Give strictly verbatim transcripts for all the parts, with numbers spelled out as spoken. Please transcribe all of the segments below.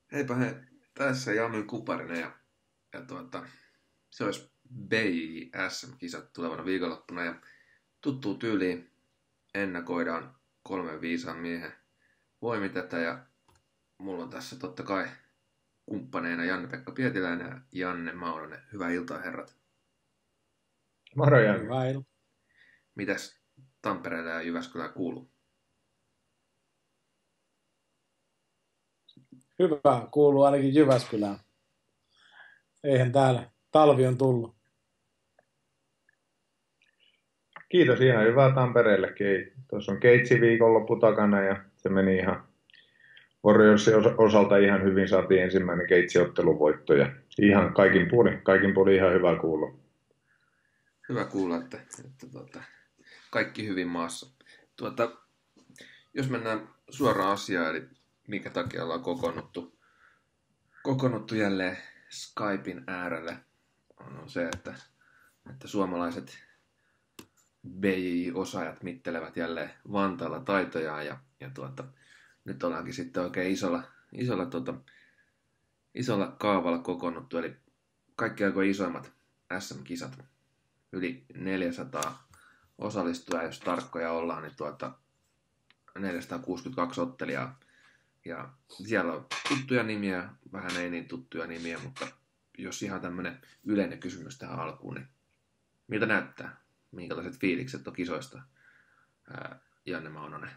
Heipä he, tässä Jami Kuparinen ja, ja tuota, se olisi B J S M-kisat tulevana viikonloppuna ja tuttuun tyyliin ennakoidaan kolmen viisaan miehen voimitetä ja mulla on tässä totta kai kumppaneina Janne-Pekka Pietiläinen ja Janne Maunonen. Hyvää iltaa herrat. Moro Janne. Hyvää iltaa. Mitäs Tampereella ja Jyväskylään kuuluu? Hyvä, kuuluu ainakin Jyväskylään. Eihän täällä. Talvi on tullut. Kiitos, ihan hyvää Tampereellekin. Tuossa on keitsi viikonloppu takana ja se meni ihan Warriorsin osalta ihan hyvin. Saatiin ensimmäinen keitsiotteluvoitto ja ihan kaikin puolin, kaikin puolin ihan hyvä kuulla. Hyvä kuulla, että, että tuota, kaikki hyvin maassa. Tuota, jos mennään suoraan asiaan, eli minkä takia ollaan kokoonnuttu, kokoonnuttu jälleen Skypein äärelle, on se, että, että suomalaiset B J J-osaajat mittelevät jälleen Vantaalla taitojaan ja, ja tuota, nyt ollaankin sitten oikein isolla, isolla, tuota, isolla kaavalla kokoonnuttu, eli kaikki aikojen isoimmat S M-kisat, yli neljäsataa osallistujaa, jos tarkkoja ollaan, niin tuota, neljäsataakuusikymmentäkaksi ottelijaa. Ja siellä on tuttuja nimiä, vähän ei niin tuttuja nimiä, mutta jos ihan tämmöinen yleinen kysymys tähän alkuun, niin miltä näyttää? Minkälaiset fiilikset on kisoista, ää, Janne Maunonen?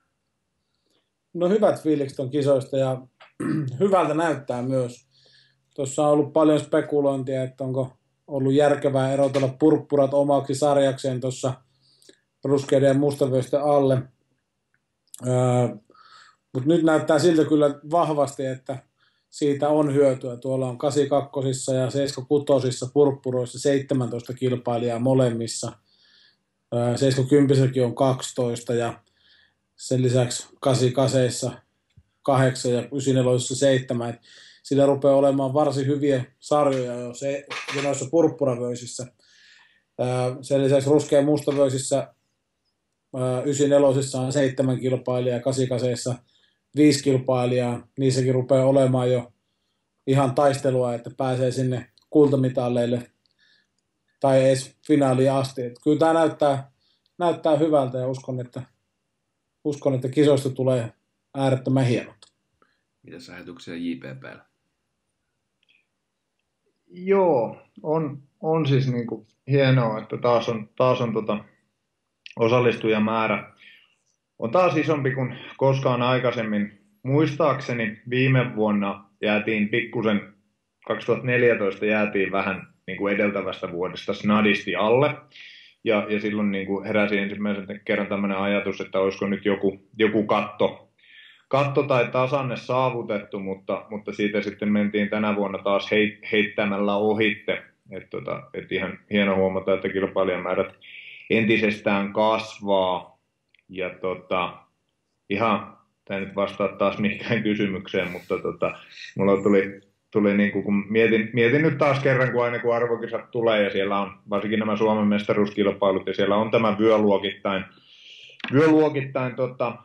No hyvät fiilikset on kisoista ja hyvältä näyttää myös. Tuossa on ollut paljon spekulointia, että onko ollut järkevää erotella purppurat omaksi sarjakseen tuossa ruskeiden ja mustavyösten alle. Öö, Mutta nyt näyttää siltä kyllä vahvasti, että siitä on hyötyä. Tuolla on kahdeksankymmentäkaksi ja seitsemänkymmentäkuusi purppuroissa seitsemäntoista kilpailijaa molemmissa. seitsemänkymmentä on kaksitoista ja sen lisäksi kahdeksankymmentäkahdeksan kahdeksan ja yhdeksänkymmentäneljä seitsemän. Sillä rupeaa olemaan varsin hyviä sarjoja jo se, noissa purppuravöisissä. Sen lisäksi ruskea mustavöisissä yhdeksänkymmentäneljä on seitsemän kilpailijaa, kahdeksankymmentäkahdeksan viisi kilpailijaa. Niissäkin rupeaa olemaan jo ihan taistelua, että pääsee sinne kultamitaleille tai edes finaaliin asti. Että kyllä tämä näyttää, näyttää hyvältä ja uskon että, uskon, että kisoista tulee äärettömän hienot. Mitäs ajatuksia J P P:llä? Joo, on, on siis niinku hienoa, että taas on, taas on tota osallistujamäärä on taas isompi kuin koskaan aikaisemmin. Muistaakseni viime vuonna jäätiin pikkusen, kaksituhattaneljätoista jäätiin vähän niin kuin edeltävästä vuodesta snadisti alle. Ja, ja silloin niin kuin heräsi ensimmäisen kerran tämmöinen ajatus, että olisiko nyt joku, joku katto, katto tai tasanne saavutettu, mutta, mutta siitä sitten mentiin tänä vuonna taas heit, heittämällä ohitte. Että tota, et ihan hieno huomata, että kilpailijamäärät entisestään kasvaa. Ja tota, ihan, tämä nyt vastaa taas mihinkään kysymykseen, mutta tota, mulla tuli, tuli niin kuin, kun mietin, mietin nyt taas kerran, kun aina kun arvokisat tulee ja siellä on varsinkin nämä Suomen mestaruuskilpailut ja siellä on tämä vyöluokittain, vyöluokittain, tota,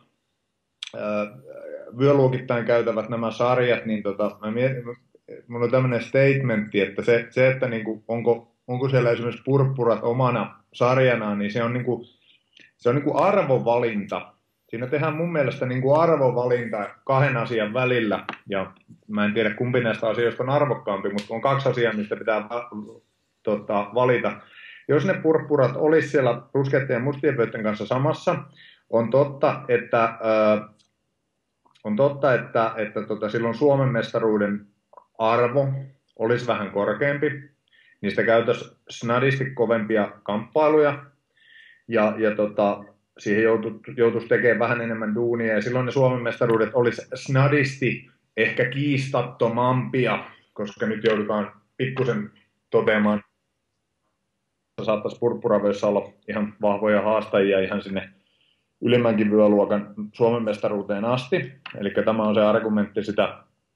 ää, vyöluokittain käytävät nämä sarjat, niin tota, mä mietin, mulla on tämmöinen statementti, että se, se että niin kuin, onko, onko siellä esimerkiksi purppurat omana sarjanaan, niin se on niin kuin, se on niin kuin arvovalinta. Siinä tehdään mun mielestä niin kuin arvovalinta kahden asian välillä, ja mä en tiedä kumpi näistä asioista on arvokkaampi, mutta on kaksi asiaa, mistä pitää tota, valita. Jos ne purppurat olisi siellä ruskeiden ja mustien pöytten kanssa samassa, on totta, että, äh, on totta, että, että tota, silloin Suomen mestaruuden arvo olisi vähän korkeampi. Niistä käytössä snadisti kovempia kamppailuja, ja, ja tota, siihen joutu, joutuisi tekemään vähän enemmän duunia, ja silloin ne Suomen mestaruudet olisi snadisti ehkä kiistattomampia, koska nyt joudutaan pikkusen toteamaan, että saattaisi purppuravöissä olla ihan vahvoja haastajia ihan sinne ylimmänkin vyöluokan Suomen mestaruuteen asti. Eli tämä on se argumentti sitä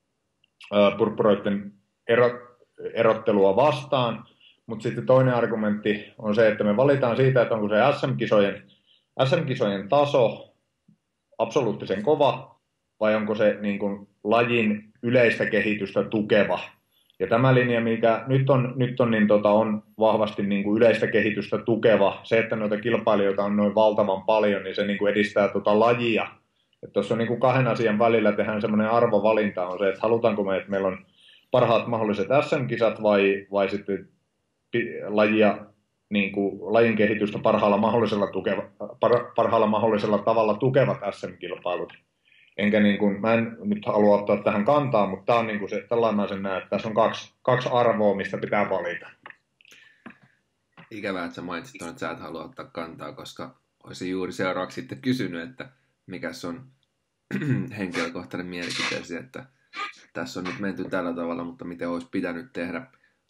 purppuroiden ero, erottelua vastaan. Mutta sitten toinen argumentti on se, että me valitaan siitä, että onko se S M-kisojen, S M-kisojen taso absoluuttisen kova, vai onko se niin kuin lajin yleistä kehitystä tukeva. Ja tämä linja, mikä nyt on, nyt on, niin tota, on vahvasti niin kuin yleistä kehitystä tukeva, se, että noita kilpailijoita on noin valtavan paljon, niin se niin kuin edistää tota lajia. Tuossa on niin kuin kahden asian välillä tehdään semmoinen arvovalinta, on se, että halutaanko me, että meillä on parhaat mahdolliset äs äm-kisat vai, vai sitten lajia, niin kuin, lajin kehitystä parhaalla mahdollisella, tukeva, par, parhaalla mahdollisella tavalla tukevat äs äm-kilpailut. Enkä niin kuin, mä en nyt halua ottaa tähän kantaa, mutta tämä on niin kuin se, tällainen mä sen näen, että tässä on kaksi, kaksi arvoa, mistä pitää valita. Ikävää, että sä mainitsit, että sä et halua ottaa kantaa, koska olisin juuri seuraavaksi sitten kysynyt, että mikä on henkilökohtainen mielipiteesi, että tässä on nyt menty tällä tavalla, mutta miten olisi pitänyt tehdä.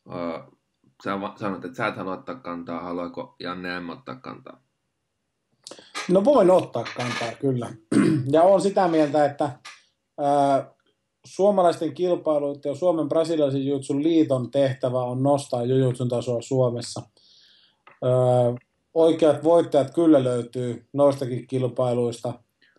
Sä sanot, että sä et halua ottaa kantaa, haluaako Janne M. ottaa kantaa? No voin ottaa kantaa, kyllä. Ja olen sitä mieltä, että ää, suomalaisten kilpailuiden ja Suomen brasilialaisen jujutsun liiton tehtävä on nostaa jujutsun tasoa Suomessa. Ää, oikeat voittajat kyllä löytyy noistakin kilpailuista.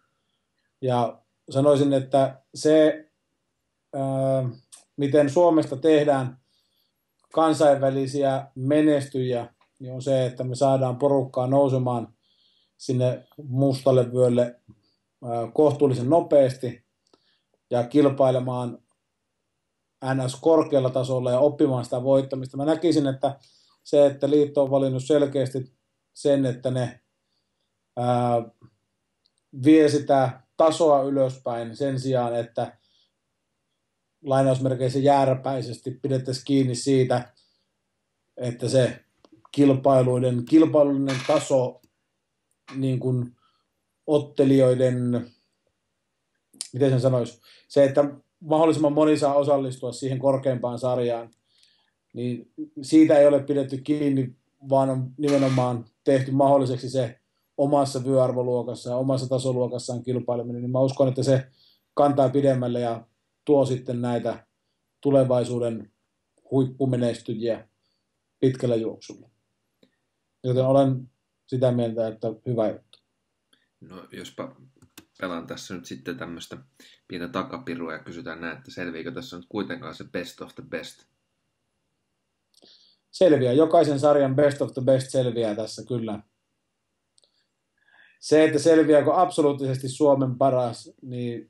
Ja sanoisin, että se, ää, miten Suomesta tehdään kansainvälisiä menestyjiä, niin on se, että me saadaan porukkaa nousemaan sinne mustalle vyölle kohtuullisen nopeasti ja kilpailemaan ns. Korkealla tasolla ja oppimaan sitä voittamista. Mä näkisin, että se, että liitto on valinnut selkeästi sen, että ne ää, vie sitä tasoa ylöspäin sen sijaan, että lainausmerkeissä jääräpäisesti pidettäisiin kiinni siitä, että se kilpailuiden, kilpailullinen taso niin kuin ottelijoiden, miten sen sanoisi, se, että mahdollisimman moni saa osallistua siihen korkeimpaan sarjaan, niin siitä ei ole pidetty kiinni, vaan on nimenomaan tehty mahdolliseksi se omassa vyöarvoluokassa ja omassa tasoluokassaan kilpaileminen, niin mä uskon, että se kantaa pidemmälle ja tuo sitten näitä tulevaisuuden huippumenestyjiä pitkällä juoksulla. Joten olen sitä mieltä, että hyvä juttu. No jospa pelaan tässä nyt sitten tämmöistä pientä takapirua ja kysytään näin, että selviikö tässä nyt kuitenkaan se best of the best? Selviää. Jokaisen sarjan best of the best selviää tässä kyllä. Se, että selviääkö absoluuttisesti Suomen paras, niin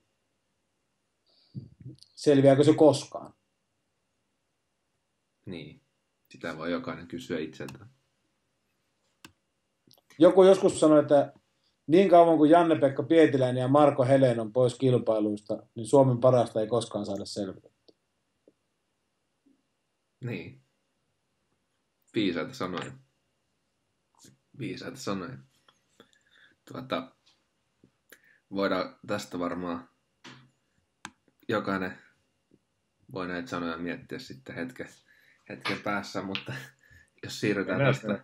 selviääkö se koskaan? Niin, sitä voi jokainen kysyä itseltään. Joku joskus sanoi, että niin kauan kuin Janne-Pekka Pietiläinen ja Marko Helen on pois kilpailuista, niin Suomen parasta ei koskaan saada selvitä. Niin. Viisaita sanoja. Viisaita sanoja. Tuota, voidaan tästä varmaan jokainen voi näitä sanoja miettiä sitten hetken, hetken päässä, mutta jos siirrytään tästä,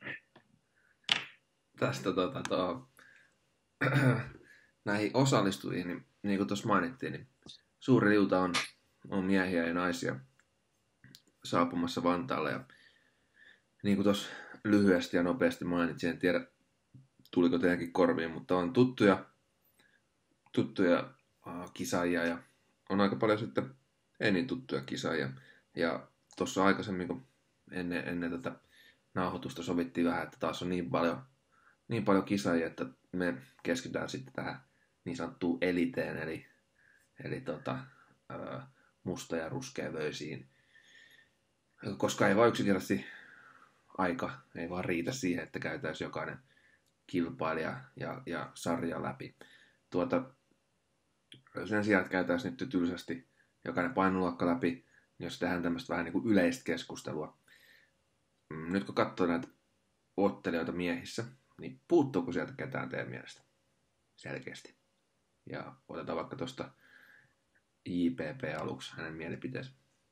tästä tota, tuo, näihin osallistujiin, niin, niin kuin tuossa mainittiin, niin suuri liuta on, on miehiä ja naisia saapumassa Vantaalle. Ja niin kuin tuossa lyhyesti ja nopeasti mainitsin, en tiedä tuliko teidänkin korviin, mutta on tuttuja, tuttuja uh, kisaajia ja on aika paljon sitten ei niin tuttuja kisaajia. Ja tuossa aikaisemmin, kun ennen, ennen tätä nauhoitusta sovittiin vähän, että taas on niin paljon, niin paljon kisaajia, että me keskitytään sitten tähän niin sanottuun eliteen, eli, eli tota, uh, musta- ja ruskeavöisiin. Koska ei vaan yksinkertaisesti aika ei vaan riitä siihen, että käytäisiin jokainen kilpailija ja, ja sarja läpi. Tuota, sen sijaan, että käytäisiin nyt tylsästi jokainen painoluokka läpi, niin jos tehdään tämmöistä vähän niin kuin yleistä keskustelua. Nyt kun katsoo näitä ottelijoita miehissä, niin puuttuuko sieltä ketään teidän mielestä? Selkeästi. Ja otetaan vaikka tuosta J P P aluksi hänen mielipiteensä.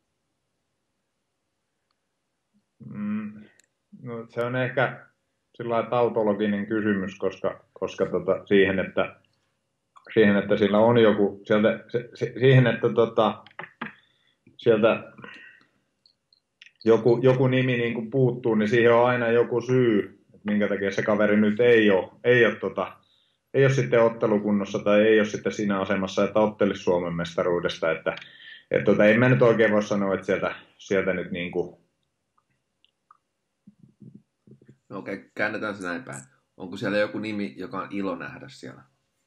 Mm, no, se on ehkä sillä tautologinen kysymys, koska, koska tota, siihen, että, siihen, että sillä on joku, sieltä, se, se, siihen, että tota, sieltä joku, joku nimi niin kuin puuttuu, niin siihen on aina joku syy, että minkä takia se kaveri nyt ei ole, ei ole, tota, ei ole sitten ottelukunnossa tai ei ole sitten siinä asemassa, että ottelisi Suomen mestaruudesta, että et tota, en mä nyt oikein voi sanoa, että sieltä, sieltä nyt niinku... No okei, okay, käännetään se näin päin. Onko siellä joku nimi, joka on ilo nähdä siellä?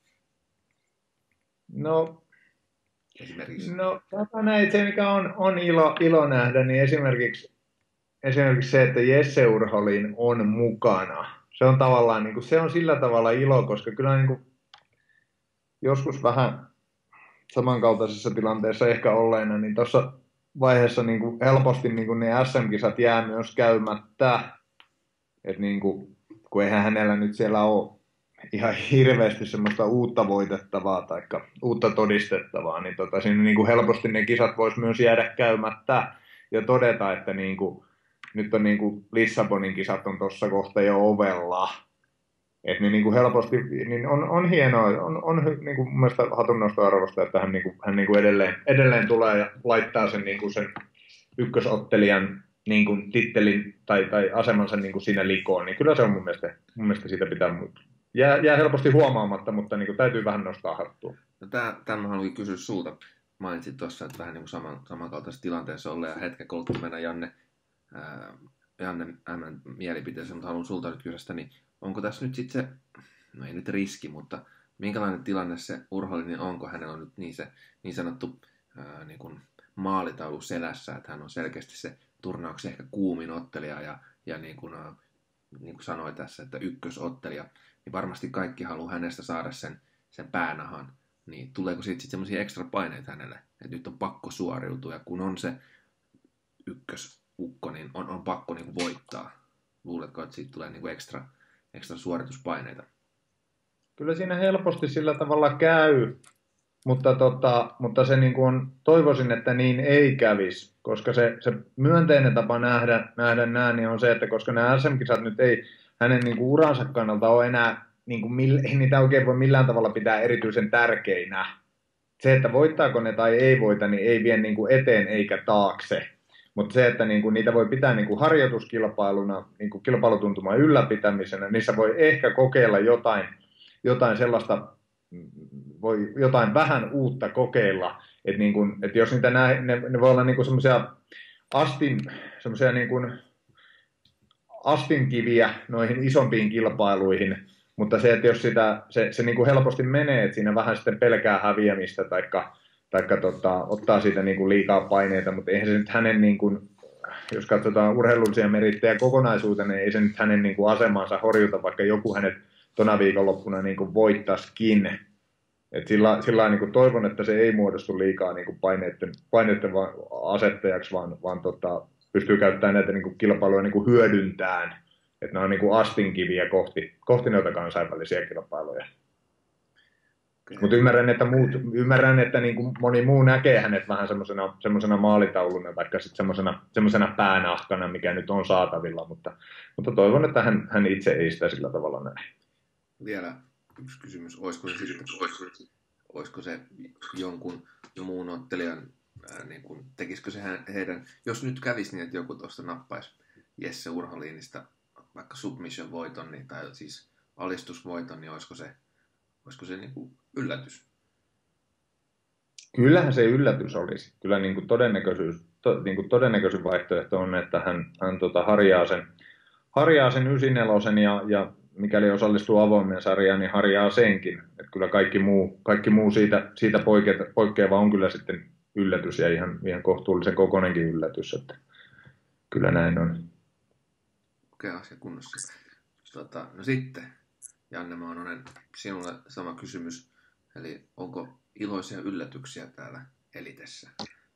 No, esimerkiksi? No, näin, se mikä on, on ilo, ilo nähdä, niin esimerkiksi, esimerkiksi se, että Jesse Urholin on mukana. Se on tavallaan, niin kuin, se on sillä tavalla ilo, koska kyllä niin kuin, joskus vähän samankaltaisessa tilanteessa ehkä olleena, niin tuossa vaiheessa niin kuin, helposti niin kuin, ne S M-kisat jää myös käymättä. Et, niin kuin, kun eihän hänellä nyt siellä ole ihan hirveästi semmoista uutta voitettavaa tai uutta todistettavaa, niin, tota, siinä niin kuin helposti ne kisat vois myös jäädä käymättä ja todeta, että niin kuin, nyt on niin kuin Lissabonin kisat on tuossa kohta jo ovella. Et niin, niin kuin helposti, niin on, on hienoa, on, on niin kuin mun mielestä hatunnostoarvosta, että hän, niin kuin, hän niin kuin edelleen, edelleen tulee ja laittaa sen, niin kuin sen ykkösottelijan niin kuin tittelin tai, tai asemansa niin kuin siinä likoon, niin kyllä se on mun mielestä, mun mielestä siitä pitää jää, jää helposti huomaamatta, mutta niin kuin täytyy vähän nostaa hattua. No tämän mä haluan kysyä sulta. Mainitsit tuossa, että vähän niin kuin saman, samankaltaisessa tilanteessa ollaan ja hetken kuluttua mennä Janne, ää, Janne Ämmän mielipiteeseen, mutta haluan sulta nyt kysyä, niin onko tässä nyt sitten se, no ei nyt riski, mutta minkälainen tilanne se Urholinen on, kun hänellä on nyt niin, se, niin sanottu ää, niin kuin maalitaulu selässä, että hän on selkeästi se turnauksen ehkä kuumin ottelija ja, ja niin, kuin, ää, niin kuin sanoin tässä, että ykkösottelija, niin varmasti kaikki haluaa hänestä saada sen, sen päänahan. Niin tuleeko siitä sitten semmoisia ekstra paineita hänelle, että nyt on pakko suoriutua, ja kun on se ykkösukko, niin on, on pakko niin kuin voittaa. Luuletko, että siitä tulee niin kuin ekstra, ekstra suorituspaineita? Kyllä siinä helposti sillä tavalla käy, mutta, tota, mutta se niin kuin on, toivoisin, että niin ei kävisi, koska se, se myönteinen tapa nähdä, nähdä nämä niin on se, että koska nämä S M-kisat nyt ei hänen niin kuin uransa kannalta ole enää, niin kuin, ei niitä oikein voi millään tavalla pitää erityisen tärkeinä. Se, että voittaako ne tai ei voita, niin ei vie niin kuin eteen eikä taakse. Mutta se, että niin kuin niitä voi pitää niin kuin harjoituskilpailuna, niin kuin kilpailutuntuman ylläpitämisenä, niissä voi ehkä kokeilla jotain, jotain sellaista, voi jotain vähän uutta kokeilla. Että niin kuin, että jos niitä nää, ne, ne voi olla niin kuin semmoisia astin, semmoisia niin kuin astinkiviä noihin isompiin kilpailuihin, mutta se, että jos sitä, se, se niin kuin helposti menee, että siinä vähän sitten pelkää häviämistä taikka, taikka tota, ottaa siitä niin kuin liikaa paineita, mutta eihän se nyt hänen, niin kuin, jos katsotaan urheilullisia merittejä kokonaisuutena, niin ei se nyt hänen niin kuin asemansa horjuta, vaikka joku hänet tona viikonloppuna niin kuin voittaisikin. Et sillä, sillä niin kuin toivon, että se ei muodostu liikaa niin kuin paineiden, paineiden asettajaksi, vaan, vaan tota, pystyy käyttämään näitä niin kuin kilpailuja niin kuin hyödyntään. Että ne on niin kuin astinkiviä kohti, kohti noita kansainvälisiä kilpailuja. Okay. Mutta ymmärrän, että, muut, ymmärrän, että niin kuin moni muu näkee hänet vähän semmoisena maalitauluna, vaikka sitten semmoisena päänahkana, mikä nyt on saatavilla. Mutta, mutta toivon, että hän, hän itse ei sitä sillä tavalla näe. Vielä yksi kysymys. Olisiko se, sitten, olisiko, olisiko se jonkun muun ottelijan, ää, niin kuin, tekisikö se heidän, jos nyt kävisi niin, että joku tuosta nappaisi Jesse Urholinista vaikka submission-voiton, niin, tai siis alistusvoiton, niin olisiko se, olisiko se niin kuin yllätys? Kyllähän se yllätys olisi. Kyllä niin kuin todennäköisyys, to, niin kuin todennäköisin vaihtoehto on, että hän, hän tota, harjaa sen, harjaa sen yhdeksänkymmentäneljä ja, ja mikäli osallistuu avoimen sarjaan, niin harjaa senkin. Että kyllä kaikki muu, kaikki muu siitä, siitä poikkeava, poikkeava on kyllä sitten yllätys ja ihan, ihan kohtuullisen kokoinenkin yllätys. Että kyllä näin on. Okei, asia kunnossa. Tota, no sitten, Janne Maanonen, sinulle sama kysymys. Eli onko iloisia yllätyksiä täällä Elitessä?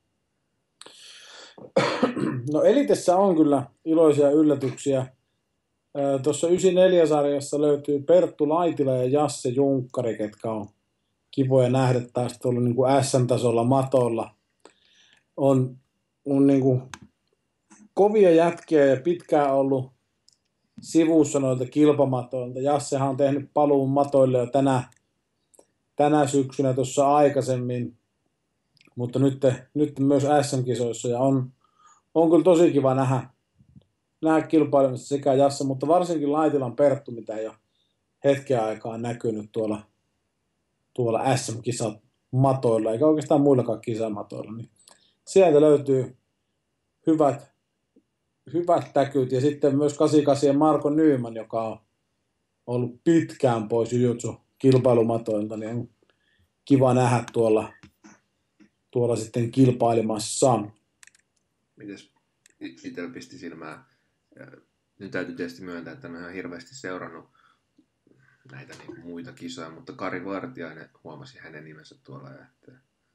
No Elitessä on kyllä iloisia yllätyksiä. Tuossa yhdeksänkymmentäneljä-sarjassa löytyy Perttu Laitila ja Jasse Junkkari, ketkä on kivoja nähdä taas tuolla niin kuin S M-tasolla matolla. On, on niin kuin kovia jätkiä ja pitkään ollut sivussa noilta kilpamatoilta. Jassehan on tehnyt paluun matoille jo tänä, tänä syksynä tuossa aikaisemmin, mutta nyt, nyt myös S M-kisoissa. Ja on, on kyllä tosi kiva nähdä, nähdä kilpailemassa sekä Jasse, mutta varsinkin Laitilan Perttu, mitä ei ole hetken aikaa näkynyt tuolla, tuolla S M-kisat matoilla, eikä oikeastaan muillakaan kisamatoilla. Niin sieltä löytyy hyvät, hyvät täkyt. Ja sitten myös kahdeksankymmentäkahdeksan Marko Nyman, joka on ollut pitkään pois jujutsu kilpailumatoilta, niin on kiva nähdä tuolla, tuolla sitten kilpailemassa. Mites itsellä pisti silmään? Nyt täytyy tietysti myöntää, että en ole ihan hirveästi seurannut näitä niin muita kisoja, mutta Kari Vartiainen, huomasi hänen nimensä tuolla. Että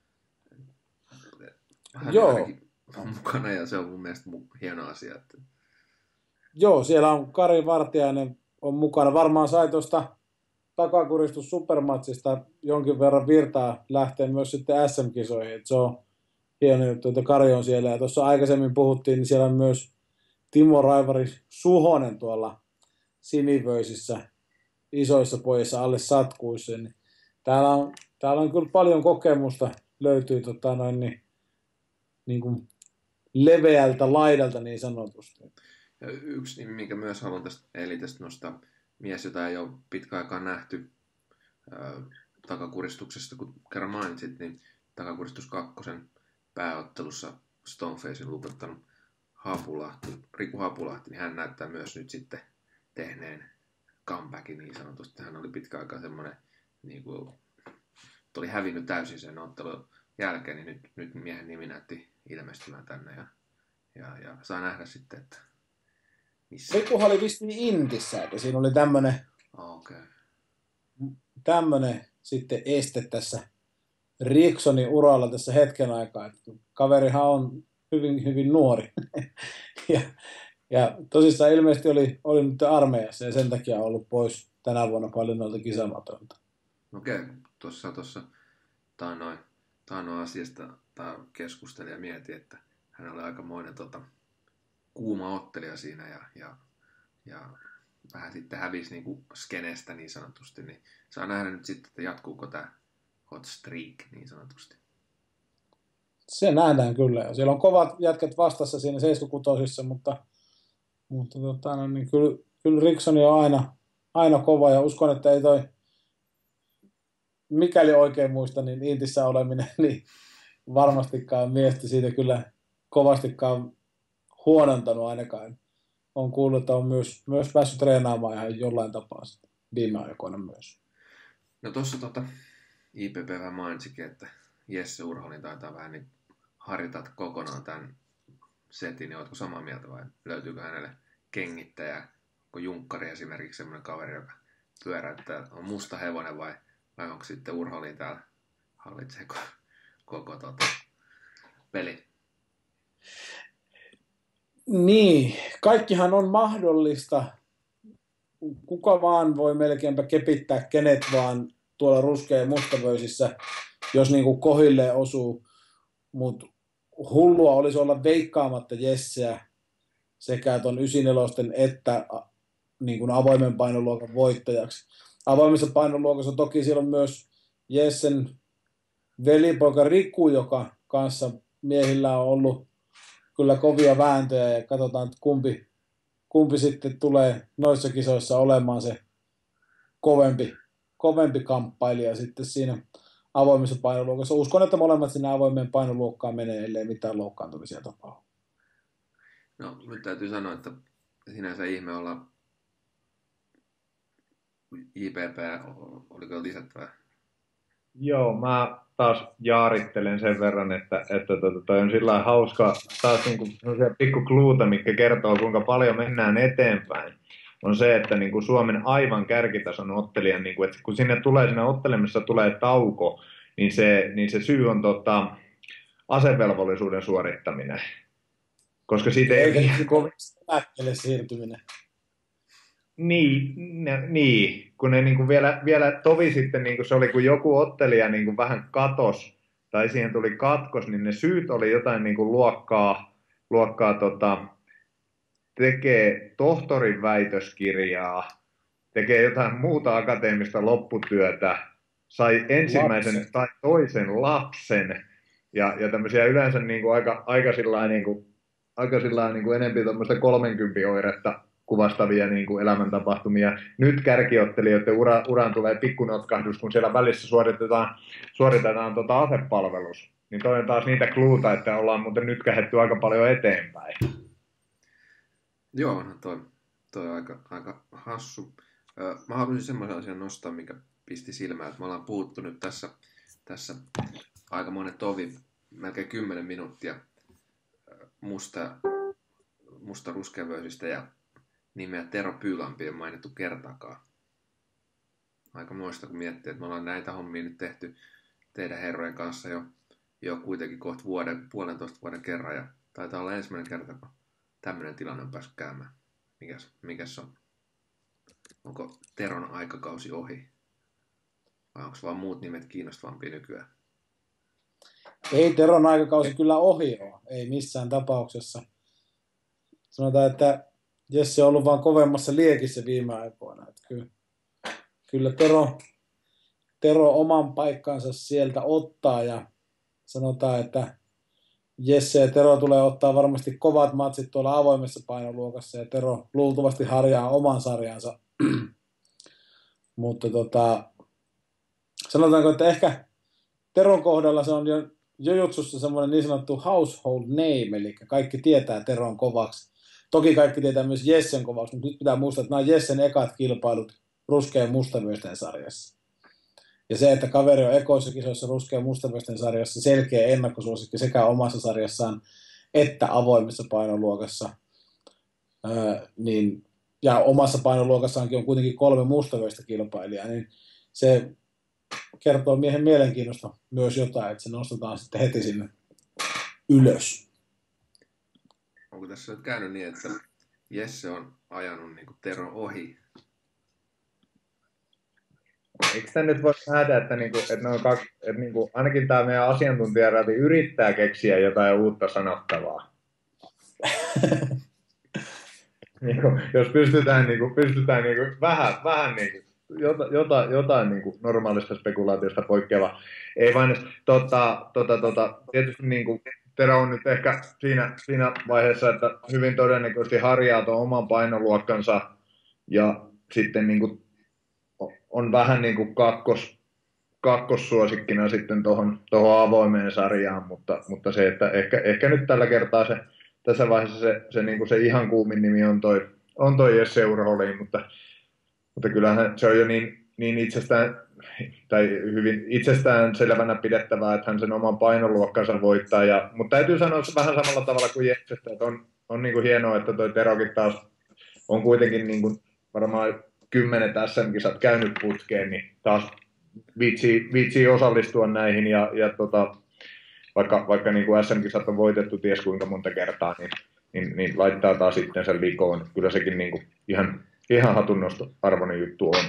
hän Joo. on mukana ja se on mun mielestä hieno asia. Että Joo, siellä on Kari Vartiainen on mukana. Varmaan sai tuosta takakuristus supermatsista jonkin verran virtaa lähteä myös sitten S M-kisoihin. Et se on hieno juttu, että Kari on siellä. Ja tuossa aikaisemmin puhuttiin, niin siellä on myös Timo Raivari Suhonen tuolla Sinivöisissä isoissa pojissa alle satkuissa. Niin täällä, on, täällä on kyllä paljon kokemusta, löytyy tota noin, niin, niin kuin leveältä laidalta niin sanotusti. ja yksi nimi, minkä myös haluan tästä elitestä nostaa, mies, jota ei ole pitkä aikaa nähty ää, takakuristuksesta, kun kerran mainitsit, niin takakuristus kakkosen pääottelussa Stonefacein lupettanut Hapulahti, Riku Hapulahti, niin hän näyttää myös nyt sitten tehneen comebackin niin sanotusti. Hän oli pitkä aikaa semmoinen, niin kuin, oli hävinnyt täysin sen ottelun jälkeen, niin nyt, nyt miehen nimi näytti ilmestymään tänne ja, ja, ja saa nähdä sitten, että missä. Rikuhan oli vissiin Intissä, että siinä oli tämmöinen Okay. tämmöinen sitten este tässä Ricksonin uralla tässä hetken aikaa. Että kaverihan on hyvin, hyvin nuori. ja, ja tosissaan ilmeisesti oli, oli nyt armeijassa ja sen takia on ollut pois tänä vuonna paljon noilta kisamatoilta. Okei, okay. tuossa, tuossa taannoin, taannoin asiasta keskustelin ja mietin, että hän oli aikamoinen tota, kuuma ottelija siinä ja, ja, ja vähän sitten hävisi niin kuin skenestä niin sanotusti, niin saa nähdä nyt sitten, että jatkuuko tämä hot streak niin sanotusti. Se nähdään kyllä. Ja siellä on kovat jätkät vastassa siinä seitsemänkymmentäkuusi, mutta, mutta tota, no, niin kyllä, kyllä Rickson on aina, aina kova ja uskon, että ei toi, mikäli oikein muista, niin Intissä oleminen, niin varmastikaan miestä siitä kyllä kovastikaan huonontanut ainakaan. On kuullut, että on myös, myös päässyt treenaamaan ihan jollain tapaa sitten viime aikoina myös. No tuossa tota, I P P vähän mainitsikin, että Jesse Urholin taitaa vähän niin harjoittaa kokonaan tämän setin, niin oletko samaa mieltä vai löytyykö hänelle kengittäjä, kun Junkkari esimerkiksi semmoinen kaveri, joka pyöräyttää, on musta hevonen vai, vai onko sitten Urholin täällä hallitsee koko, koko tota, peli? Niin, kaikkihan on mahdollista. Kuka vaan voi melkeinpä kepittää kenet vaan tuolla ruskea- ja mustavöisissä, jos niinku kohille osuu. Mutta hullua olisi olla veikkaamatta Jesseä sekä tuon yhdeksänkymmentäneljä että niin kuin avoimen painoluokan voittajaksi. Avoimessa painoluokassa toki siellä on myös Jessen velipoika Riku, joka kanssa miehillä on ollut kyllä kovia vääntöjä ja katsotaan, että kumpi, kumpi sitten tulee noissa kisoissa olemaan se kovempi, kovempi kamppailija sitten siinä avoimessa painoluokassa. Uskon, että molemmat sinne avoimeen painoluokkaan menee, ellei mitään loukkaantumisia tapahdu. No, nyt täytyy sanoa, että sinänsä ihme olla I P P, oliko lisättävää? Joo, mä taas jaarittelen sen verran, että, että to, toi on sillä lailla hauska, taas niinku pikku kluuta, mikä kertoo, kuinka paljon mennään eteenpäin. On se, että niinku Suomen aivan kärkitason ottelijan, niinku, että kun sinne tulee, siinä ottelemassa tulee tauko, niin se, niin se syy on tota, asevelvollisuuden suorittaminen. Koska siitä ei... Eikä kovin lääkkeelle siirtyminen. Niin, ne, niin, kun ne niinku vielä, vielä tovi sitten, niinku se oli kun joku ottelija niinku vähän katos, tai siihen tuli katkos, niin ne syyt oli jotain niinku luokkaa, luokkaa tota, tekee tohtorin väitöskirjaa, tekee jotain muuta akateemista lopputyötä, sai ensimmäisen lapsen. tai toisen lapsen, ja, ja tämmöisiä yleensä niinku aika, aika sillä niinku, aika sillä niinku enempi tämmöistä kolmenkympin oiretta kuvastavia niin kuin elämäntapahtumia. Nyt kärkiottelijoiden ura, uraan tulee pikkunotkahdus, kun siellä välissä suoritetaan, suoritetaan tota asepalvelus. niin toi on taas niitä kluuta, että ollaan muuten nyt kähetty aika paljon eteenpäin. Joo, no toi, toi on aika, aika hassu. Mä haluaisin semmoisen asian nostaa, mikä pisti silmään, että me ollaan puhuttu nyt tässä, tässä aika monen tovi, melkein kymmenen minuuttia musta, musta ruskeavöisistä ja nimeä Tero Pyylampi ei mainittu kertaakaan. Aika muista, kun miettii, että me ollaan näitä hommia nyt tehty teidän herrojen kanssa jo, jo kuitenkin kohta vuoden, puolentoista vuoden kerran ja taitaa olla ensimmäinen kerta, kun tämmöinen tilanne on päässyt käymään. Mikäs, mikäs on? Onko Teron aikakausi ohi? Vai onko vaan muut nimet kiinnostavampia nykyään? Ei Teron aikakausi kyllä ohi ole. Ei missään tapauksessa. Sanotaan, että Jesse on ollut vaan kovemmassa liekissä viime aikoina. Että kyllä, kyllä Tero, Tero oman paikkansa sieltä ottaa ja sanotaan, että Jesse ja Tero tulee ottaa varmasti kovat matsit tuolla avoimessa painoluokassa ja Tero luultavasti harjaa oman sarjansa. Mutta tota, sanotaanko, että ehkä Teron kohdalla se on jo jujutsussa semmoinen niin sanottu household name, eli kaikki tietää Teron kovaksi. Toki kaikki tietää myös Jessen kovaksi, mutta nyt pitää muistaa, että nämä on Jessen ekat kilpailut ruskean mustavyösten sarjassa. Ja se, että kaveri on ekoissa kisoissa ruskean mustavyösten sarjassa selkeä ennakkosuosikki sekä omassa sarjassaan että avoimessa painoluokassa, öö, niin, ja omassa painoluokassaankin on kuitenkin kolme mustavyöstä kilpailijaa, niin se kertoo miehen mielenkiinnosta myös jotain, että se nostetaan sitten heti sinne ylös. Onko tässä nyt käynyt niin, että Jesse on ajanut niin kuin Tero ohi? Eikö tämä nyt voi nähdä, että, niinku, että, ne on kaksi, että niinku, ainakin tämä meidän asiantuntijaräti yrittää keksiä jotain uutta sanottavaa. niinku, jos pystytään, niinku, pystytään niinku, vähän, vähän niinku, jota, jota, jotain niinku, normaalista spekulaatiosta poikkeavaa. Ei vain, tota, tota, tota, tietysti niinku, Tero on nyt ehkä siinä, siinä vaiheessa, että hyvin todennäköisesti harjaa tuon oman painoluokkansa ja sitten niinku, on vähän niin kuin kakkos, kakkossuosikkina sitten tuohon avoimeen sarjaan, mutta, mutta se, että ehkä, ehkä nyt tällä kertaa se, tässä vaiheessa se, se, niin kuin se ihan kuumin nimi on toi, on toi Jesse Urholin, mutta, mutta kyllähän se on jo niin, niin itsestään, tai hyvin itsestään selvänä pidettävää, että hän sen oman painoluokkansa voittaa. Ja, mutta täytyy sanoa vähän samalla tavalla kuin Jessestä, että on, on niin kuin hienoa, että toi Terokin taas on kuitenkin niin kuin varmaan kymmenet S M-kisat käynyt putkeen, niin taas viitsii, viitsii osallistua näihin, ja, ja tota, vaikka, vaikka niin kuin S M-kisat on voitettu ties kuinka monta kertaa, niin, niin, niin laittaa taas sitten sen likoon. Kyllä sekin niin kuin ihan, ihan hatunnosto arvoinen juttu on.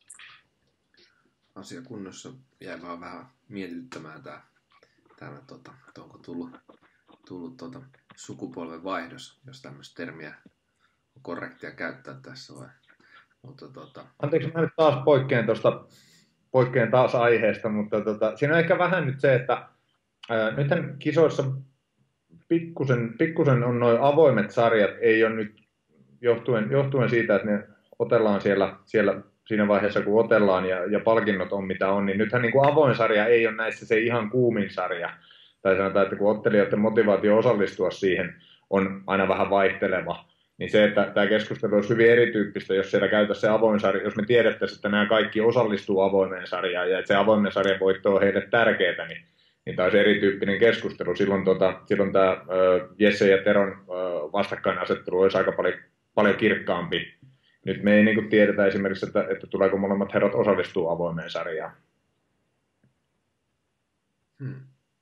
Asia kunnossa jäi vaan vähän mietityttämään tämä, tämä tota, onko tullut, tullut tota, sukupolven vaihdos, jos tämmöistä termiä on korrektia käyttää tässä vai? Mutta, tota... Anteeksi, mä nyt taas poikkean tuosta, poikkean taas aiheesta, mutta tota, siinä on ehkä vähän nyt se, että ää, nythän kisoissa pikkusen, pikkusen on noin avoimet sarjat, ei ole nyt johtuen, johtuen siitä, että ne otellaan siellä, siellä siinä vaiheessa, kun otellaan ja, ja palkinnot on mitä on, niin nythän niin kuin avoin sarja ei ole näissä se ihan kuumin sarja. Tai sanotaan, että kun ottelijoiden motivaatio osallistua siihen on aina vähän vaihteleva, niin se, että tämä keskustelu olisi hyvin erityyppistä, jos siellä käytäisiin se avoin sarja, jos me tiedettäisiin, että nämä kaikki osallistuu avoimeen sarjaan ja että se avoimen sarjan voitto on heille tärkeää, niin, niin tämä olisi erityyppinen keskustelu. Silloin, tota, silloin tämä äh, Jesse ja Teron äh, vastakkainasettelu olisi aika paljon, paljon kirkkaampi. Nyt me ei niin kuin tiedetä esimerkiksi, että, että tuleeko molemmat herrat osallistua avoimeen sarjaan. Hmm.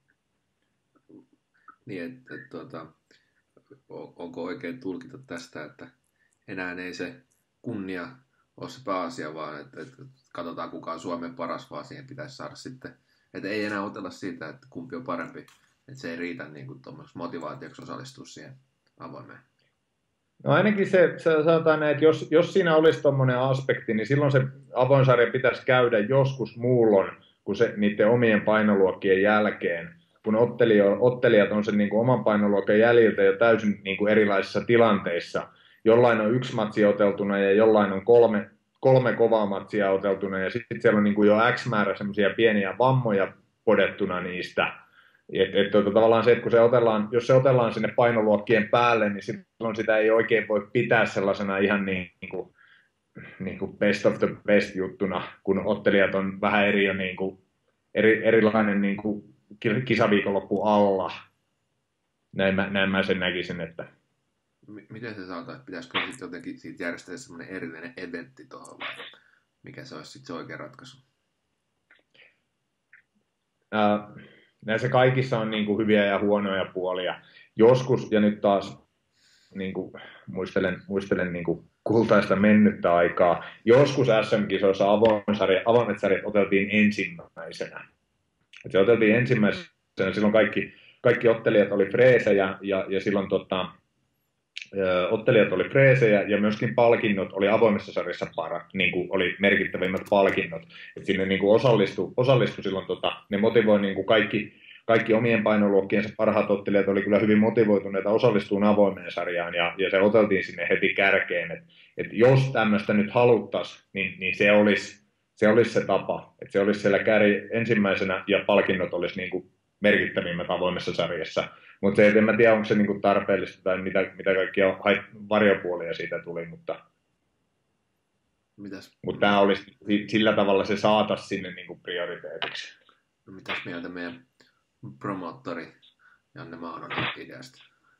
Niin, että et, tuota, onko oikein tulkita tästä, että enää ei se kunnia ole se pääasia, vaan että, että katsotaan kuka on Suomen paras, vaan siihen pitäisi saada sitten, että ei enää otella siitä, että kumpi on parempi, että se ei riitä niin kuin motivaatioksi osallistua siihen avoimeen. No ainakin se, se sanotaan näin, että jos, jos siinä olisi tuommoinen aspekti, niin silloin se avoin sarja pitäisi käydä joskus muulloin kuin se niiden omien painoluokkien jälkeen, kun ottelijat on sen niin kuin oman painoluokan jäljiltä jo täysin niin kuin erilaisissa tilanteissa. Jollain on yksi matsi oteltuna ja jollain on kolme, kolme kovaa matsia oteltuna ja sitten siellä on niin kuin jo X määrä semmoisia pieniä vammoja podettuna niistä, Et, et, to, tavallaan se, että kun se otellaan, jos se otellaan sinne painoluokkien päälle, niin silloin sitä ei oikein voi pitää sellaisena ihan niin, niin kuin, niin kuin best of the best juttuna, kun ottelijat on vähän eri, niin kuin, eri, erilainen niin kuin kisaviikonloppu alla. Näin mä, näin mä sen näkisin, että... Miten se sanotaan, että pitäisikö sitten jotenkin siitä järjestää semmoinen erillinen eventti tuohon, vai mikä se olisi sitten se oikea ratkaisu? Ää, näissä kaikissa on niin kuin hyviä ja huonoja puolia. Joskus, ja nyt taas niin kuin, muistelen, muistelen niin kuin kultaista mennyttä aikaa, joskus S M-kisoissa avoimet sarjat oteltiin ensimmäisenä. Et se oteltiin ensimmäisenä, silloin kaikki, kaikki ottelijat oli freesejä, ja, ja silloin tota, ö, ottelijat oli freesejä, ja myöskin palkinnot oli avoimessa sarjassa parat, niin kuin oli merkittävimmät palkinnot. Et sinne niin kuin osallistui, osallistui silloin, tota, ne motivoi niin kuin kaikki, kaikki omien painoluokkiensa parhaat ottelijat oli kyllä hyvin motivoituneita osallistumaan avoimeen sarjaan, ja, ja se oteltiin sinne heti kärkeen, että et jos tämmöistä nyt haluttaisiin, niin, niin se olisi se olisi se tapa, että se olisi siellä käri ensimmäisenä ja palkinnot olisi niin kuin merkittävimmät avoimessa sarjassa. Mutta se, että en mä tiedä, onko se niin kuin tarpeellista tai mitä, mitä kaikkia varjopuolia siitä tuli, mutta, mutta tämä olisi sillä tavalla se saataisiin sinne niin kuin prioriteetiksi. No mitäs mieltä meidän promoottori Janne Maunonen ideasta?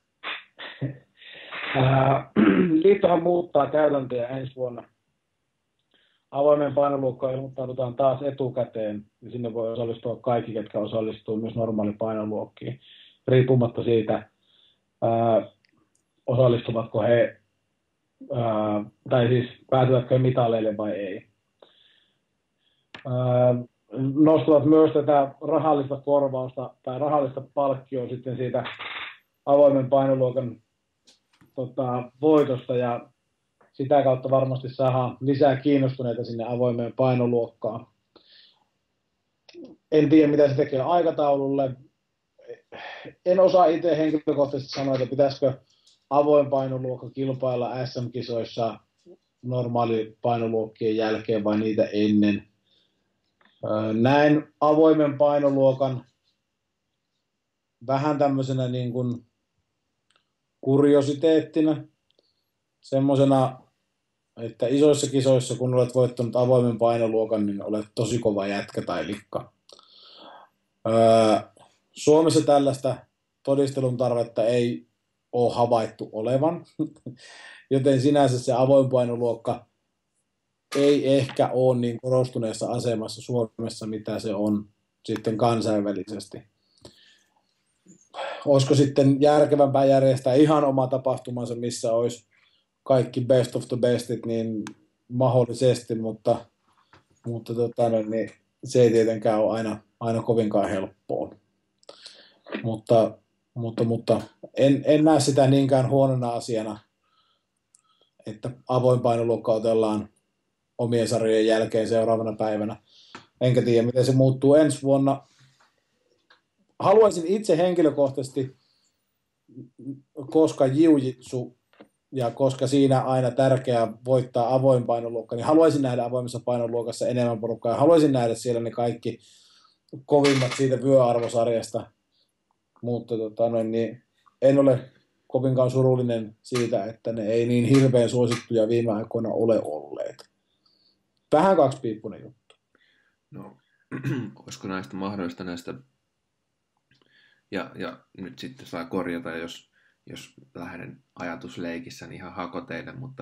Liittohan muuttaa käytäntöjä ensi vuonna. Avoimen painoluokkaan ilmoittaudutaan taas etukäteen, ja sinne voi osallistua kaikki, ketkä osallistuu myös normaali painoluokkiin, riippumatta siitä, ää, osallistuvatko he, ää, tai siis päätyvätkö he mitaleille vai ei. Ää, nostavat myös tätä rahallista korvausta tai rahallista palkkioa sitten siitä avoimen painoluokan tota, voitosta, ja sitä kautta varmasti saadaan lisää kiinnostuneita sinne avoimeen painoluokkaan. En tiedä, mitä se tekee aikataululle. En osaa itse henkilökohtaisesti sanoa, että pitäisikö avoin painoluokka kilpailla S M-kisoissa normaali painoluokkien jälkeen vai niitä ennen. Näen avoimen painoluokan vähän tämmöisenä niin kuin kuriositeettina, semmoisena, että isoissa kisoissa, kun olet voittanut avoimen painoluokan, niin olet tosi kova jätkä tai likka. Öö, Suomessa tällaista todistelun tarvetta ei ole havaittu olevan, joten sinänsä se avoin painoluokka ei ehkä ole niin korostuneessa asemassa Suomessa, mitä se on sitten kansainvälisesti. Olisiko sitten järkevämpää järjestää ihan oma tapahtumansa, missä olisi kaikki best of the bestit, niin mahdollisesti, mutta, mutta tota, niin se ei tietenkään ole aina, aina kovinkaan helppoa. Mutta, mutta, mutta en, en näe sitä niinkään huonona asiana, että avoin painoluokka otellaan omien sarjojen jälkeen seuraavana päivänä. Enkä tiedä, miten se muuttuu ensi vuonna. Haluaisin itse henkilökohtaisesti, koska jiu-jitsu ja koska siinä aina tärkeää voittaa avoin painoluokka, niin haluaisin nähdä avoimessa painoluokassa enemmän porukkaa. Ja haluaisin nähdä siellä ne kaikki kovimmat siitä vyöarvosarjasta. Mutta tota, noin, niin en ole kovinkaan surullinen siitä, että ne ei niin hirveän suosittuja viime aikoina ole olleet. Vähän kaksipiippunen juttu. No, olisiko näistä mahdollista näistä, ja, ja nyt sitten saa korjata, jos, jos lähden ajatusleikissä niin ihan hakoteille, mutta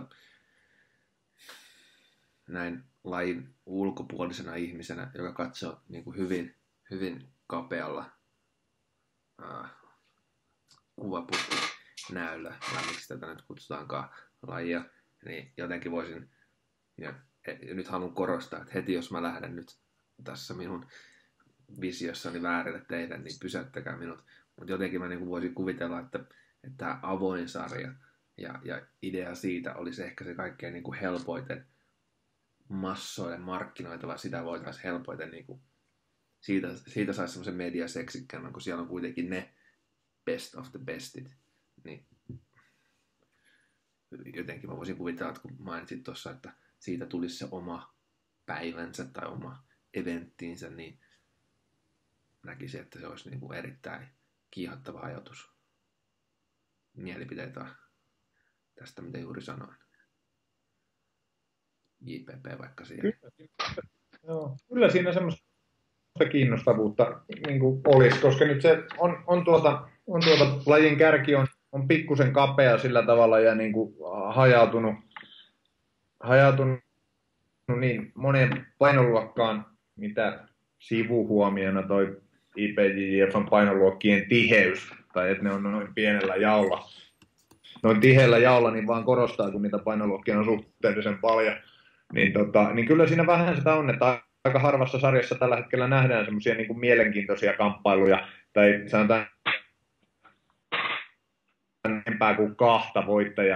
näin lajin ulkopuolisena ihmisenä, joka katsoo niin kuin hyvin, hyvin kapealla äh, kuvaputkinäyllä, vai miksi tätä nyt kutsutaankaan lajia, niin jotenkin voisin, ja, ja nyt haluan korostaa, että heti jos mä lähden nyt tässä minun visiossani väärille teille, niin pysäyttäkää minut. Mutta jotenkin mä niin voisin kuvitella, että että tämä avoin sarja ja, ja idea siitä olisi ehkä se kaikkein niin kuin helpoiten massoille markkinoitava, sitä voitaisiin helpoiten, niin kuin, siitä, siitä saisi semmoisen mediaseksikkäämmän, kun siellä on kuitenkin ne best of the bestit. Niin jotenkin mä voisin kuvitella, että kun mainitsit tuossa, että siitä tulisi se oma päivänsä tai oma eventtiinsä, niin näkisin, että se olisi niin kuin erittäin kiihottava ajatus. Mielipiteitä tästä, mitä juuri sanoin. J P P vaikka siihen. Kyllä, joo. Kyllä siinä semmoista kiinnostavuutta niin kuin olisi, koska nyt se on, on, tuota, on tuota, lajin kärki on, on pikkusen kapea sillä tavalla ja niin kuin hajautunut, hajautunut niin moneen painoluokkaan, mitä sivuhuomiona toi I P J J F:n painoluokkien tiheys, tai että ne on noin pienellä jaolla, noin tiheällä jaolla, niin vaan korostaa, kun niitä painoluokkia on suhteellisen paljon. Niin, tota, niin kyllä siinä vähän sitä on, että aika harvassa sarjassa tällä hetkellä nähdään semmoisia niin kuin mielenkiintoisia kamppailuja, tai sanotaan enempää kuin kahta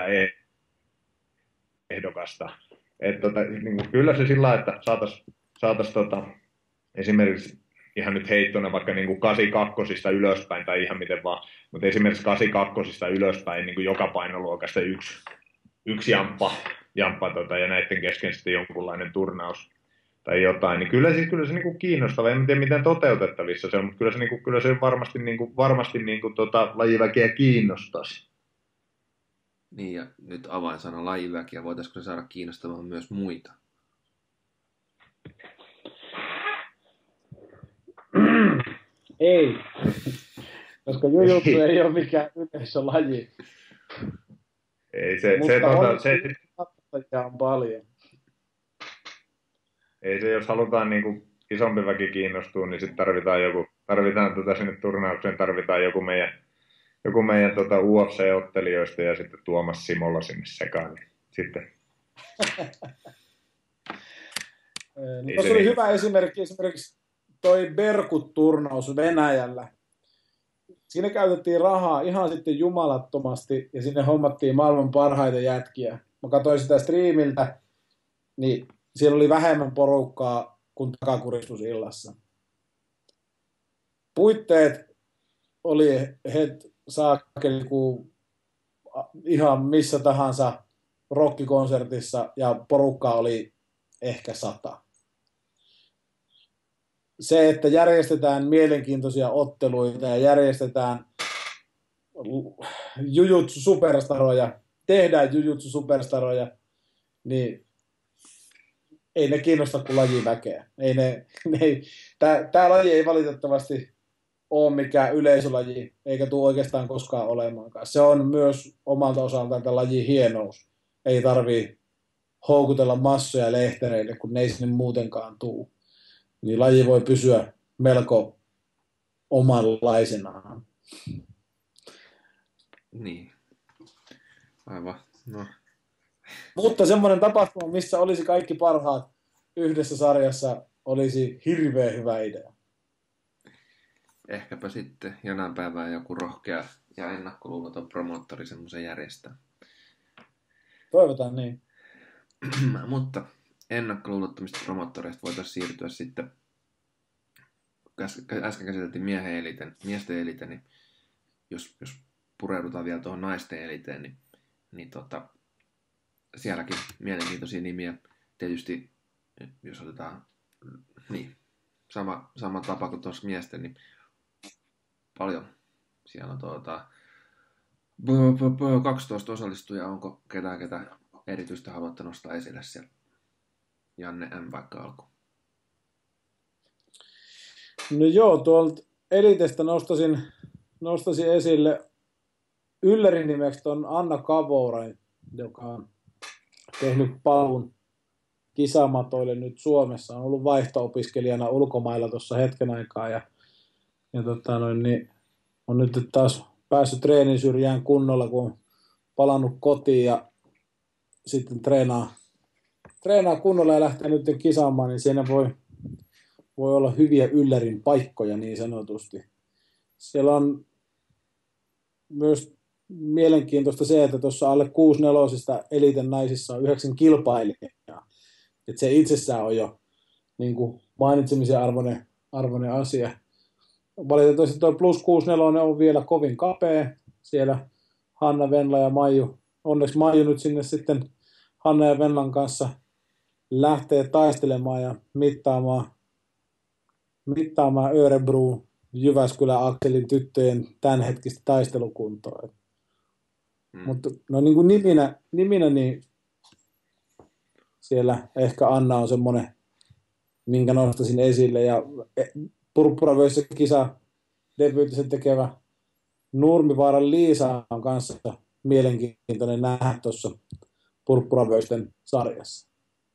voittajaehdokasta. Et, tota, niin kuin, kyllä se sillä lailla, että saataisiin saatais, tota, esimerkiksi ihan nyt heittona vaikka niin kuin kahdeksankymmentäkaksi ylöspäin tai ihan miten vaan, mutta esimerkiksi kahdeksankymmentäkaksi ylöspäin niin kuin joka painoluokasta yksi, yksi jamppa, jamppa tota, ja näiden kesken sitten jonkunlainen turnaus tai jotain, niin kyllä, siis, kyllä se niin kuin kiinnostavaa, en tiedä miten toteutettavissa se on, mutta kyllä se, niin kuin, kyllä se varmasti, niin kuin, varmasti niin kuin, tota, lajiväkeä kiinnostaisi. Niin, ja nyt avainsana lajiväki, ja voitaisiinko se saada kiinnostamaan myös muita? Ei, koska jujutsu ei, ei ole mikään yleisölaji. Ei se, mutta se, on, se, se on paljon. Ei se, jos halutaan niin kuin isompi väki kiinnostua, niin sitten tarvitaan joku, tarvitaan tota sinne turnaukseen, tarvitaan joku meidän, joku meidän tota U F C-ottelijoista ja sitten Tuomas Simola sinne sekaan. Niin sitten. No, tuossa oli hyvä esimerkki, esimerkiksi toi Berkut-turnaus Venäjällä. Siinä käytettiin rahaa ihan sitten jumalattomasti ja sinne hommattiin maailman parhaita jätkiä. Mä katsoin sitä striimiltä, niin siellä oli vähemmän porukkaa kuin takakuristusillassa. Puitteet oli het saakeli kuin ihan missä tahansa rockikonsertissa ja porukkaa oli ehkä sata. Se, että järjestetään mielenkiintoisia otteluita ja järjestetään jujutsu-superstaroja, tehdään jujutsu-superstaroja, niin ei ne kiinnosta kuin lajiväkeä. Ei ne, ne ei, tää, tää laji ei valitettavasti ole mikään yleisölaji, eikä tule oikeastaan koskaan olemaankaan. Se on myös omalta osaltaan tämä lajin hienous. Ei tarvii houkutella massoja lehtereille, kun ne ei sinne muutenkaan tule. Niin laji voi pysyä melko omanlaisenaan. Niin. Aivan. No. Mutta semmoinen tapahtuma, missä olisi kaikki parhaat yhdessä sarjassa, olisi hirveän hyvä idea. Ehkäpä sitten jonain päivänä joku rohkea ja ennakkoluuloton promoottori semmoisen järjestää. Toivotaan niin. Mutta ennakkoluulottomista promoottoreista voitaisiin siirtyä sitten, äsken käsiteltiin miehen eliten, miesten eliten, niin jos, jos pureudutaan vielä tuohon naisten eliteen, niin, niin tota, sielläkin mielenkiintoisia nimiä. Tietysti, jos otetaan niin, sama, sama tapa kuin tuossa miesten, niin paljon. Siellä on tuota, kaksitoista osallistujaa. Onko ketään, ketä erityistä haluatte nostaa esille siellä? Janne M. vaikka alkuun. No joo, tuolta elitestä nostasin, nostasin esille Yllerin nimeksi tuon Anna Kavouran, joka on tehnyt paluun kisamatoille nyt Suomessa. On ollut vaihto-opiskelijana ulkomailla tuossa hetken aikaa ja, ja tota noin, niin on nyt taas päässyt treenin syrjään kunnolla, kun on palannut kotiin ja sitten treenaa, treenaa kunnolla ja lähtee nyt kisaamaan, niin siinä voi, voi olla hyviä Yllerin paikkoja niin sanotusti. Siellä on myös mielenkiintoista se, että tuossa alle kuusi nelosista eliten naisissa on yhdeksän kilpailijaa. Että se itsessään on jo niin kuin mainitsemisen arvoinen, arvoinen asia. Valitettavasti tuo plus kuusi neljä on vielä kovin kapea. Siellä Hanna, Venla ja Maiju. Onneksi Maiju nyt sinne sitten Hanna ja Venlan kanssa lähtee taistelemaan ja mittaamaan, mittaamaan Örebroon Jyväskylän Akselin tyttöjen tämänhetkistä taistelukuntoa. Mm. Mutta no niin kuin niminä, niminä, niin siellä ehkä Anna on semmoinen, minkä nostaisin esille. Ja Purppuravöissä kisa debyytisen tekevä Nurmivaaran Liisa on kanssa mielenkiintoinen nähdä tuossa Purppuravöisten sarjassa.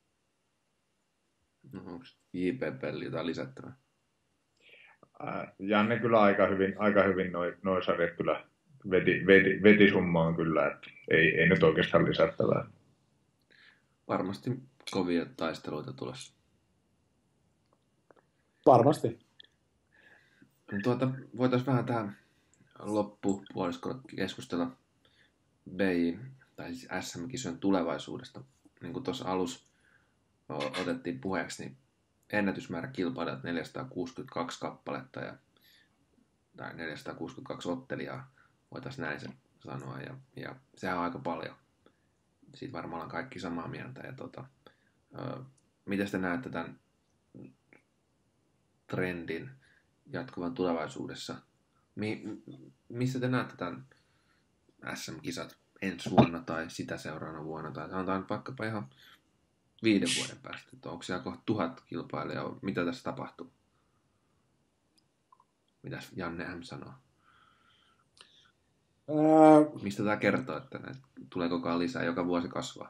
No, onko J P P:llä jotain lisättävää? Janne kyllä aika hyvin, aika hyvin noin noi sarjat kyllä veti, veti, veti summaan kyllä, että ei, ei nyt oikeastaan lisättävää. Varmasti kovia taisteluita tulossa. Varmasti. Tuota, voitaisiin vähän tähän loppupuoliskolla keskustella B I, tai siis S M-kisojen tulevaisuudesta. Niin kuin tuossa alussa otettiin puheeksi, niin ennätysmäärä kilpailijat neljäsataakuusikymmentäkaksi kappaletta ja, tai neljäsataakuusikymmentäkaksi ottelijaa, voitaisiin näin sen sanoa, ja, ja sehän on aika paljon. Siitä varmaan ollaan kaikki samaa mieltä. Ja tota, ö, miten te näette tämän trendin jatkuvan tulevaisuudessa? Mi, missä te näette tämän S M-kisat ensi vuonna tai sitä seuraavana vuonna, tai sanotaan vaikkapa ihan viiden vuoden päästä, että onko siellä kohta tuhat kilpailijaa, mitä tässä tapahtuu? Mitäs Janne M sanoo? Ää... Mistä tämä kertoo, että näitä tulee koko ajan lisää, joka vuosi kasvaa?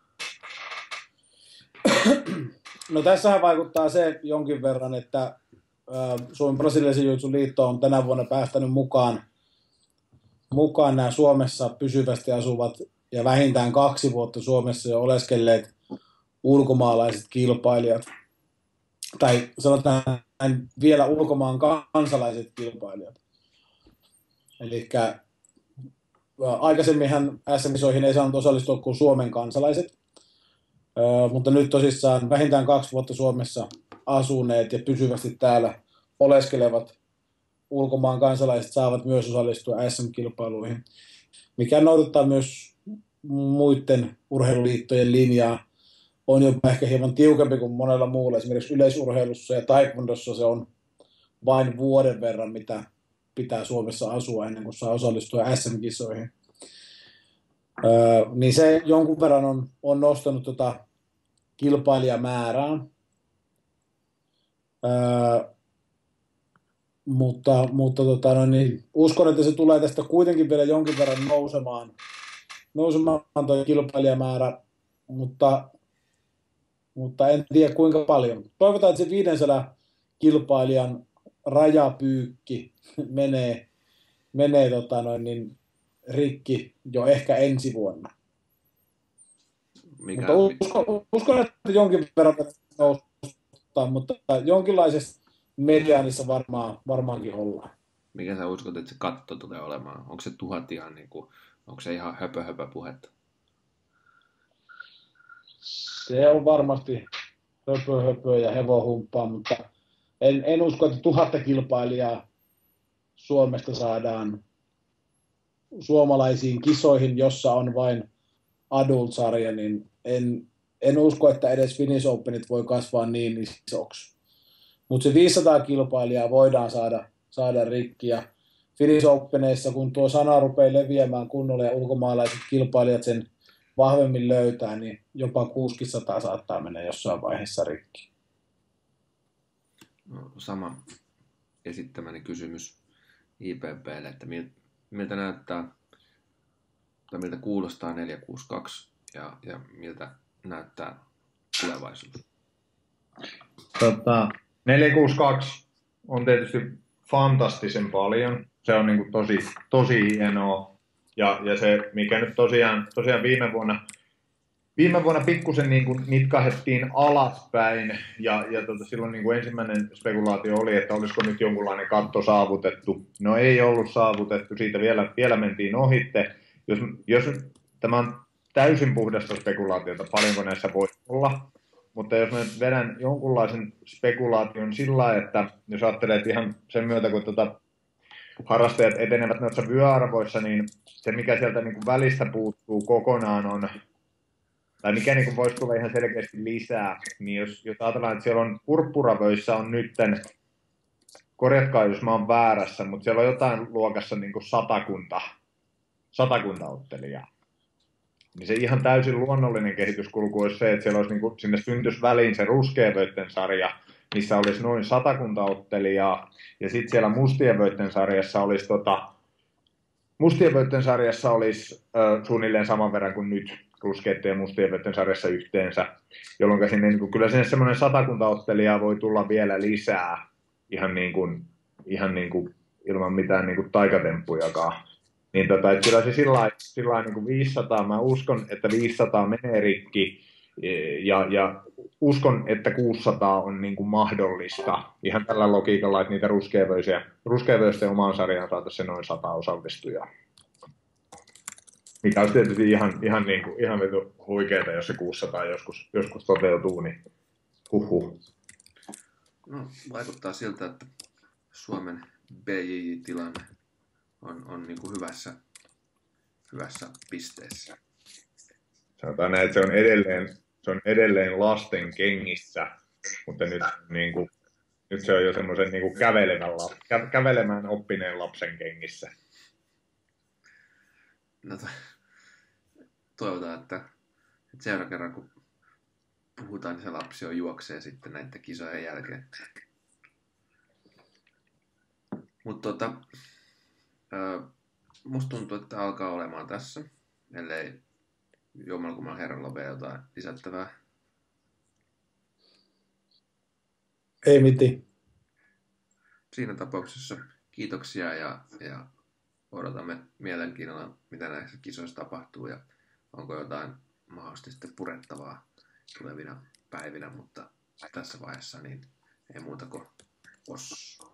No tässähän vaikuttaa se jonkin verran, että Suomen brasilialaisen jiu-jitsun liitto on tänä vuonna päästänyt mukaan, mukaan nämä Suomessa pysyvästi asuvat ja vähintään kaksi vuotta Suomessa jo oleskelleet ulkomaalaiset kilpailijat, tai sanotaan vielä ulkomaan kansalaiset kilpailijat. Eli aikaisemminhan S M-kisoihin ei saanut osallistua kuin Suomen kansalaiset, mutta nyt tosissaan vähintään kaksi vuotta Suomessa asuneet ja pysyvästi täällä oleskelevat ulkomaan kansalaiset saavat myös osallistua S M-kilpailuihin, mikä noudattaa myös muiden urheiluliittojen linjaa. On jopa ehkä hieman tiukempi kuin monella muulla. Esimerkiksi yleisurheilussa ja taekwondossa se on vain vuoden verran, mitä pitää Suomessa asua ennen kuin saa osallistua S M-kisoihin. Öö, niin se jonkun verran on, on nostanut tota kilpailijamäärää. Öö, mutta mutta tota, no niin, uskon, että se tulee tästä kuitenkin vielä jonkin verran nousemaan, nousemaan tuo kilpailijamäärä, mutta, mutta en tiedä kuinka paljon. Toivotaan, että se viisisataa kilpailijan rajapyykki menee, menee tota noin, niin, rikki jo ehkä ensi vuonna. Mikä, mutta uskon, uskon, että jonkin verran noustaan, mutta jonkinlaisessa mediaanissa varmaan, varmaankin ollaan. Mikä sä uskot, että se katto tulee olemaan? Onko se tuhat ihan niin kuin, onko se ihan höpö höpö puhetta? Se on varmasti höpö höpö ja hevohumppaa, mutta en, en usko, että tuhatta kilpailijaa Suomesta saadaan suomalaisiin kisoihin, jossa on vain adult-sarja, niin en, en usko, että edes Finnish Openit voi kasvaa niin isoksi. Mutta se viisisataa kilpailijaa voidaan saada, saada rikki, ja Finnish Openeissa, kun tuo sana rupeaa leviämään kunnolla ja ulkomaalaiset kilpailijat sen vahvemmin löytää, niin jopa kuusisataa saattaa mennä jossain vaiheessa rikki. No, sama esittämäni kysymys I P P:lle, että miltä näyttää tai miltä kuulostaa neljä kuusi kaksi ja, ja miltä näyttää tulevaisuus? Tota, neljä kuusi kaksi on tietysti fantastisen paljon. Se on niin kuin tosi, tosi hienoa. Ja, ja se, mikä nyt tosiaan, tosiaan viime vuonna, viime vuonna pikkusen niin kuin nitkahettiin alaspäin. Ja, ja tota, silloin niin kuin ensimmäinen spekulaatio oli, että olisiko nyt jonkunlainen katto saavutettu. No ei ollut saavutettu, siitä vielä, vielä mentiin ohitte. Jos, jos tämä on täysin puhdasta spekulaatiota, paljonko näissä voi olla. Mutta jos mä nyt vedän jonkunlaisen spekulaation sillä lailla, että jos ajattelee, että ihan sen myötä, kun tuota harrastajat etenevät noissa vyöarvoissa, niin se, mikä sieltä niin kuin välistä puuttuu kokonaan on, tai mikä niin kuin voisi tulla ihan selkeästi lisää, niin jos, jos ajatellaan, että siellä on purppuravöissä on nytten korjatkaa jos mä oon väärässä, mutta siellä on jotain luokassa niin kuin satakunta, satakunta ottelijaa. Niin se ihan täysin luonnollinen kehityskulku olisi se, että siellä olisi niin kuin, sinne syntyisi väliin se ruskeavöitten sarja, missä olisi noin satakunta ottelijaa, ja sitten siellä mustien vöitten sarjassa olisi, tota, mustien vöitten sarjassa olisi ö, suunnilleen saman verran kuin nyt ruskeiden ja mustien vöitten sarjassa yhteensä, jolloin sinne, niin kuin, kyllä sinne semmoinen satakunta ottelijaa voi tulla vielä lisää ihan, niin kuin, ihan niin kuin, ilman mitään niin kuin taikatemppujakaan. Niin tota, että kyllä se sillä lailla niin kuin viisisataa, mä uskon, että viisisataa menee rikki, ja, ja uskon, että kuusisataa on niin kuin mahdollista ihan tällä logiikalla, että niitä ruskeavöisten omaan sarjaan saataisiin noin sata osallistujaa. Mikä olisi tietysti ihan, ihan, niin kuin, ihan vetu huikeeta, jos se kuusisataa joskus, joskus toteutuu, niin huhhuh. No, vaikuttaa siltä, että Suomen B J J-tilanne on, on niin kuin hyvässä, hyvässä pisteessä. Sanotaan näin, että se on edelleen, se on edelleen lasten kengissä, mutta nyt, niin kuin, nyt se on jo semmoisen niin kuin kävelevän, kä, kävelemään oppineen lapsen kengissä. No, toivotaan, että, että seuraavan kerran kun puhutaan, niin se lapsi on juoksee sitten näiden kisojen jälkeen. Mutta tota, musta tuntuu, että alkaa olemaan tässä, ellei jommallakummalla herralla ole vielä jotain lisättävää. Ei miti. Siinä tapauksessa kiitoksia ja, ja odotamme mielenkiinnolla, mitä näissä kisoissa tapahtuu ja onko jotain mahdollisesti sitten purettavaa tulevina päivinä, mutta tässä vaiheessa niin ei muuta kuin os.